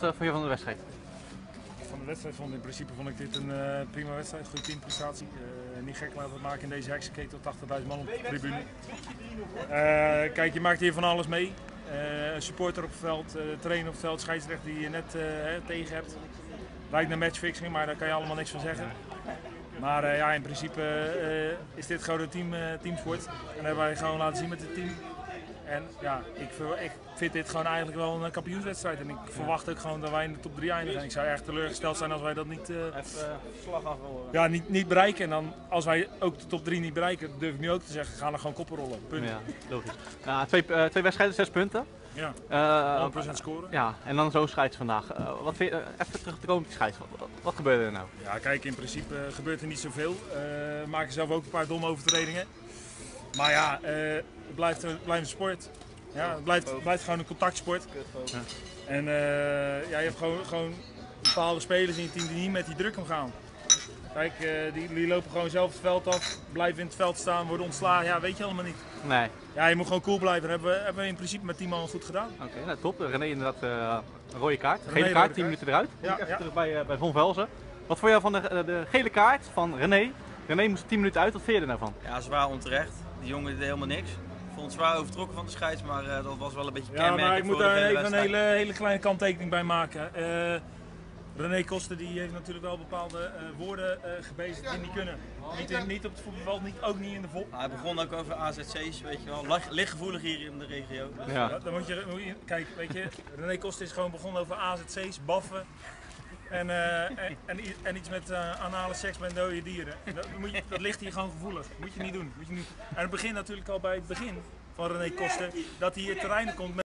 vond je van de wedstrijd? Van de wedstrijd vond ik dit een prima wedstrijd, goede teamprestatie. Niet gek laten maken in deze heksenketel tot 80.000 man op de tribune. Kijk, je maakt hier van alles mee. Een supporter op het veld, trainer op het veld, scheidsrechter die je net tegen hebt. Lijkt naar matchfixing, maar daar kan je allemaal niks van zeggen. Maar ja, in principe is dit gewoon een teamsport. En hebben wij gewoon laten zien met het team. En ja, ik vind dit gewoon eigenlijk wel een kampioenswedstrijd. En ik verwacht ook gewoon dat wij in de top 3 eindigen. En ik zou echt teleurgesteld zijn als wij dat niet, Slag af horen. ja, niet bereiken. En dan, als wij ook de top 3 niet bereiken, durf ik nu ook te zeggen, gaan er gewoon koppen rollen. Punt. Ja, logisch. Nou, twee wedstrijden, 6 punten. Ja, 100% scoren. Ja, en dan zo'n scheids vandaag. Wat vind je, even terug te komen op die scheids. Wat gebeurde er nou? Ja, kijk, in principe gebeurt er niet zoveel. We maken zelf ook een paar domme overtredingen. Maar ja, het blijft een sport. Ja, het blijft gewoon een contactsport. Ja. En ja, je hebt gewoon bepaalde spelers in je team die niet met die druk omgaan. Kijk, die lopen gewoon zelf het veld af, blijven in het veld staan, worden ontslagen. Ja, weet je allemaal niet. Nee. Ja, je moet gewoon cool blijven. Dat hebben we in principe met 10 man goed gedaan. Oké, nou, top. René inderdaad een rode kaart. René, Gele rode kaart, 10 kaart. minuten eruit. Ja, Even ja. terug bij Von Velzen. Wat vond je van de gele kaart van René? René moest 10 minuten uit. Wat vind je er nou van? Ja, zwaar onterecht. Die jongen deed helemaal niks. Ik vond het zwaar overtrokken van de scheids, maar dat was wel een beetje Ja, maar kenmerkend ik moet voor de daar hele even een wedstrijd. hele kleine kanttekening bij maken. René Koster die heeft natuurlijk wel bepaalde woorden gebezigd die niet kunnen. Niet op het voetbalveld, ook niet in de vol. Hij begon ook over AZC's, weet je wel. Lichtgevoelig hier in de regio. Dus, Ja. Ja, dan moet je, kijk, weet je, René Koster is gewoon begonnen over AZC's, baffen en iets met anale seks met dode dieren. Dat ligt hier gewoon gevoelig. Moet je niet doen. En het begint natuurlijk al bij het begin van René Koster dat hij hier terreinen komt.